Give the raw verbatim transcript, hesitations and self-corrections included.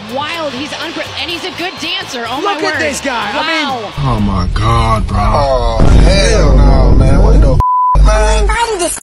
wild. He's ungr and he's a good dancer. Oh Look my word! Look at this guy. Wow. I mean, oh my God, bro. Oh hell no.